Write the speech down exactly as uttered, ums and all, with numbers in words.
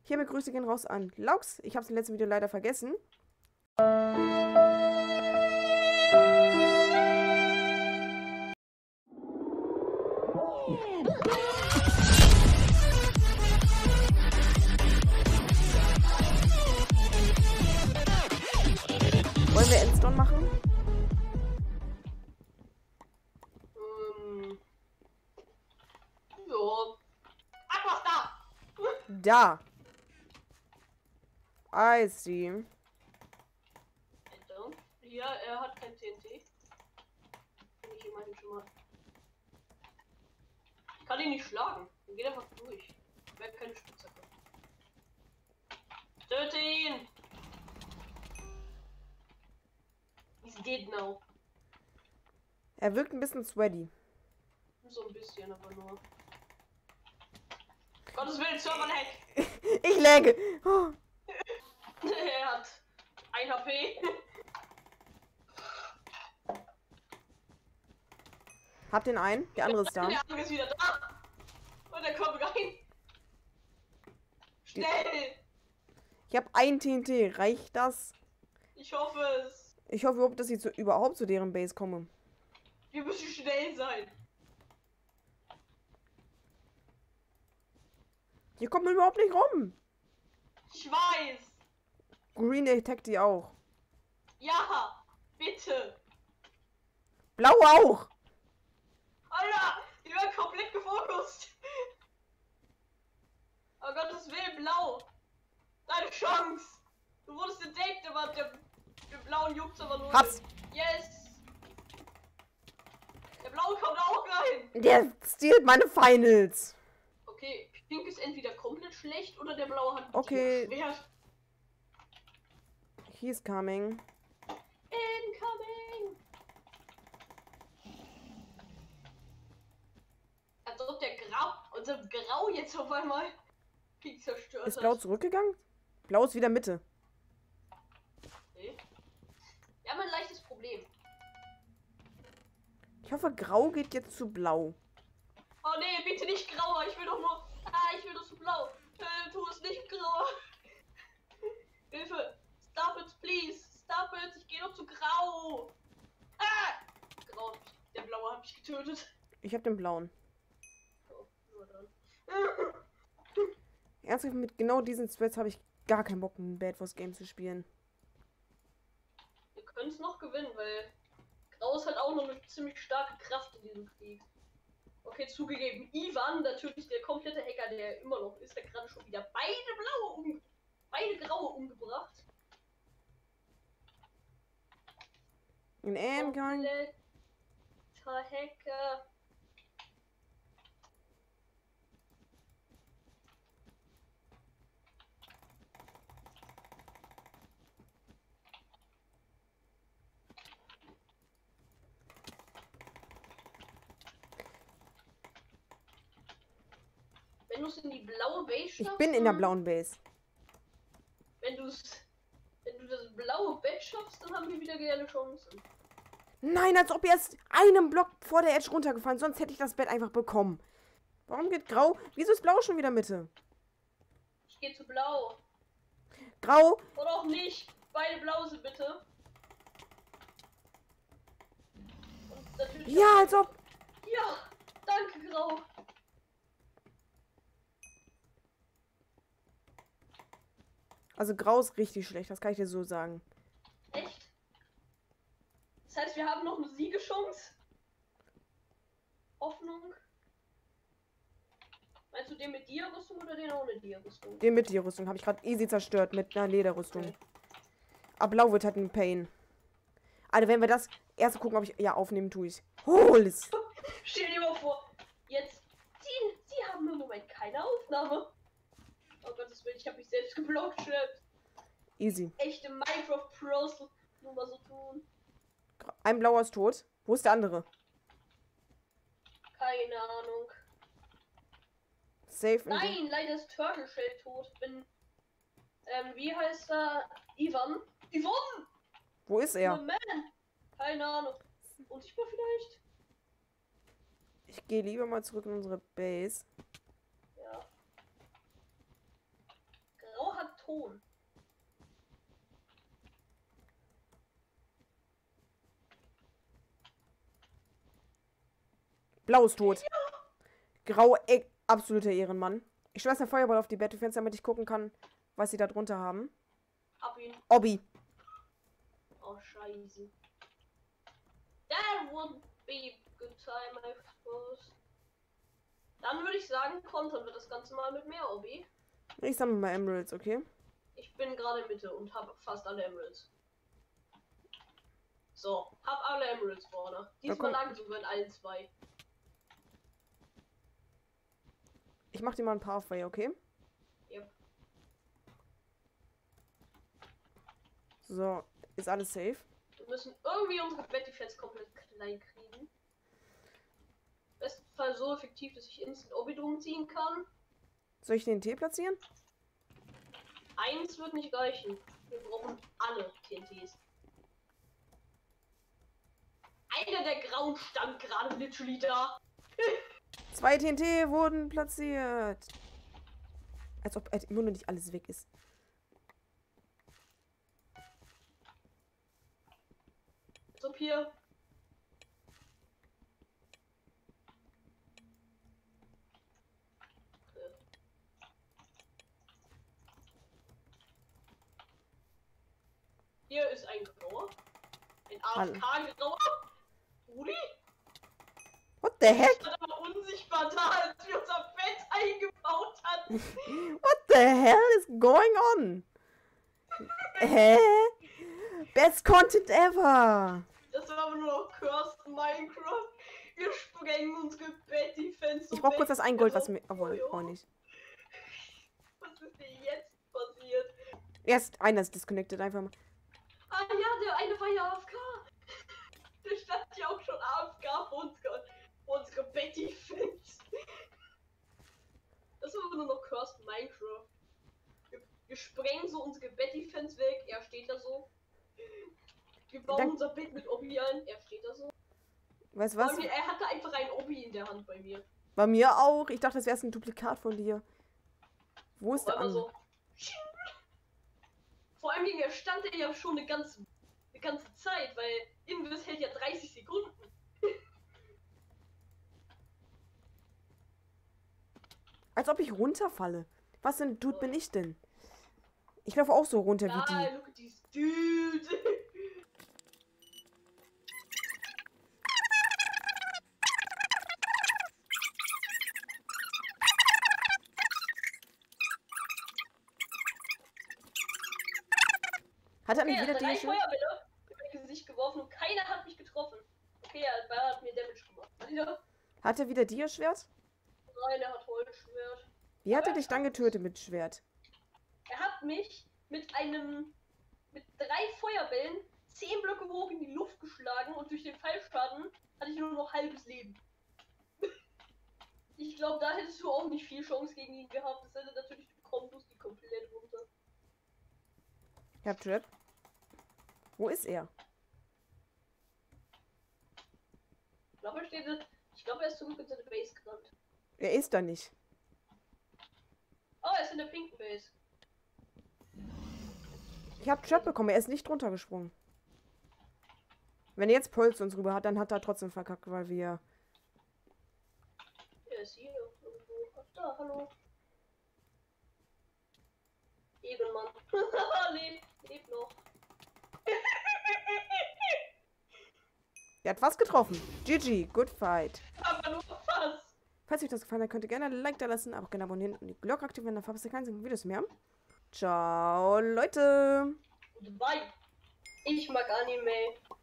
Hiermit Grüße gehen raus an Laux. Ich habe es im letzten Video leider vergessen. Wollen wir Endstone machen? Ähm. So. Ach, was da? Da. I see. Enter. Ja, er hat kein T N T. Finde ich immerhin schon mal. Ich kann ihn nicht schlagen. Er geht einfach durch. Ich werde keine Spitzhacke. Töte ihn! He's dead now. Er wirkt ein bisschen sweaty. So ein bisschen, aber nur. Gottes Willen, Server-Hack! Ich läge. Oh. Er hat ein H P. Hab den einen, der andere ist da. Der andere ist wieder da. Und er kommt rein. Schnell! Ich habe ein T N T. Reicht das? Ich hoffe es. Ich hoffe überhaupt, dass ich zu, überhaupt zu deren Base komme. Wir müssen schnell sein. Hier kommt man überhaupt nicht rum. Ich weiß. Green attackt die auch. Ja, bitte. Blau auch. Alter, die werden komplett gefokust. Oh Gottes Willen, blau. Deine Chance. Du wurdest entdeckt, aber der, der blauen juckt aber nur. Hab's. Yes. Der blaue kommt auch rein. Der stiehlt meine Finals. Okay, Pink ist entweder komplett schlecht oder der blaue hat Okay. Schwert. He's coming. Incoming. Als ob der Grau, unser Grau jetzt auf einmal Pink zerstört Ist Blau hat. zurückgegangen? Blau ist wieder Mitte. Okay. Wir haben ein leichtes Problem. Ich hoffe, Grau geht jetzt zu Blau. Oh nee, bitte nicht grauer. Ich will doch nur. Ah, ich will doch so blau. Äh, tu es nicht grauer. Hilfe. Stop it, please. Stop it. Ich gehe doch zu grau. Ah! Grau. Der blaue hat mich getötet. Ich habe den Blauen. Oh, nur dann. Ernsthaft, mit genau diesen Sweats habe ich gar keinen Bock, ein Bad Wars Game zu spielen. Wir können es noch gewinnen, weil Grau ist halt auch noch eine ziemlich starke Kraft in diesem Krieg. Okay, zugegeben, Ivan, natürlich der komplette Hacker, der immer noch ist, der gerade schon wieder beide blaue um, beide graue umgebracht. In M going. Kompletter Hacker. Wenn du es in die blaue Base schaffst. Ich bin in der blauen Base. Wenn du es. Wenn du das blaue Bett schaffst, dann haben wir wieder gerne Chancen. Nein, als ob erst einen Block vor der Edge runtergefallen, sonst hätte ich das Bett einfach bekommen. Warum geht Grau? Wieso ist Blau schon wieder Mitte? Ich gehe zu blau. Grau? Oder auch nicht. Beide blau sind bitte. Und natürlich Ja, als ob. Ja, danke, Grau. Also Grau ist richtig schlecht, das kann ich dir so sagen. Echt? Das heißt, wir haben noch eine Siegeschance? Hoffnung? Meinst du den mit Dia-Rüstung oder den ohne Dia-Rüstung? Den mit die Rüstung habe ich gerade easy zerstört mit einer Lederrüstung. Okay. Aber Blau wird halt ein Pain. Alter, wenn wir das erst gucken, ob ich. Ja, aufnehmen tue ich. Holis. Stell dir mal vor, jetzt. Sie, sie haben im Moment keine Aufnahme. Oh Gottes Willen, ich habe mich selbst geblockt, Chef. Easy. Echte Minecraft Pros nur mal so tun. Ein Blauer ist tot. Wo ist der andere? Keine Ahnung. Safe. Nein, leider ist Turtle Shell tot. Bin. Ähm, wie heißt er? Ivan? Ivan! Wo ist er? Oh man! Keine Ahnung. Und ich mal vielleicht? Ich gehe lieber mal zurück in unsere Base. Ja. Ton. Blau ist tot. Ja. Grau, e absoluter Ehrenmann. Ich schmeiß den Feuerball auf die Bettelfenster, damit ich gucken kann, was sie da drunter haben. Ab ihn. Obby. Oh, scheiße. That would be a good time, I suppose. Dann würde ich sagen, kontern wir das Ganze mal mit mehr Obby. Ich sammle mal Emeralds, okay? Ich bin gerade in Mitte und habe fast alle Emeralds. So, hab alle Emeralds vorne. Diesmal lagen sogar in allen zwei. Ich mach dir mal ein paar Pathway, okay? Yep. So, ist alles safe? Wir müssen irgendwie unsere Betty-Fans komplett klein kriegen. Im besten Fall so effektiv, dass ich instant Obby drum ziehen kann. Soll ich den T platzieren? Eins wird nicht reichen. Wir brauchen alle T N Ts. Einer der Grauen stand gerade literally da. Zwei T N T wurden platziert. Als ob als immer noch nicht alles weg ist. Als ob hier. Hier ist ein Grauer. Ein A F K-Grauer. Rudi? What the heck? Das war aber unsichtbar da, als wir unser Bett eingebaut hatten. What the hell is going on? Hä? Best Content ever! Das war aber nur noch Cursed Minecraft. Wir sprengen unsere Betty-Fans. Ich brauch kurz das ein Gold, was mir. Obwohl, auch nicht. Was ist denn jetzt passiert? Erst einer ist disconnected, einfach mal. Ah ja, der eine war ja A F K. Der stand ja auch schon A F K für unsere, für unsere Betty-Fans. Das ist aber nur noch Cursed Minecraft. Wir, wir sprengen so unsere Betty-Fans weg. Er steht da so. Wir bauen Dann unser Bett mit Obby ein. Er steht da so. Weißt du was? Mir, er hatte einfach ein Obby in der Hand bei mir. Bei mir auch. Ich dachte, das wäre ein Duplikat von dir. Wo ist Auf der andere? So. Vor allem, er stand er ja schon eine ganze, eine ganze Zeit, weil Invis hält ja dreißig Sekunden. Als ob ich runterfalle. Was denn, Dude, bin ich denn? Ich laufe auch so runter Ja, wie die. look at this dude. Hat er nicht Okay, wieder also drei die schon? Feuerbälle in mein Gesicht geworfen und keiner hat mich getroffen. Okay, er hat mir Damage gemacht. Ja. Hat er wieder dir Schwert? Nein, er hat Holzschwert. Wie hat er dich dann getötet mit Schwert? Er hat mich mit einem, mit drei Feuerbällen zehn Blöcke hoch in die Luft geschlagen und durch den Fallschaden hatte ich nur noch halbes Leben. Ich glaube, da hättest du auch nicht viel Chance gegen ihn gehabt. Das hätte natürlich die Kombos die komplett runter. Ich hab Trap. Wo ist er? Ich glaube, er steht. Ich glaube, er ist zurück in seine Base gerannt. Er ist da nicht. Oh, er ist in der pinken Base. Ich hab Trap bekommen, er ist nicht runtergesprungen. Wenn er jetzt Puls uns rüber hat, dann hat er trotzdem verkackt, weil wir... Er ist hier irgendwo. Ach, da, hallo. Ehrenmann. lebt, lebt noch. Er hat was getroffen. G G, good fight. Aber nur was. Falls euch das gefallen hat, könnt ihr gerne ein Like da lassen, aber auch gerne abonnieren und die Glocke aktivieren, dann verpasst ihr keine Videos mehr. Ciao, Leute. Bye. Ich mag Anime.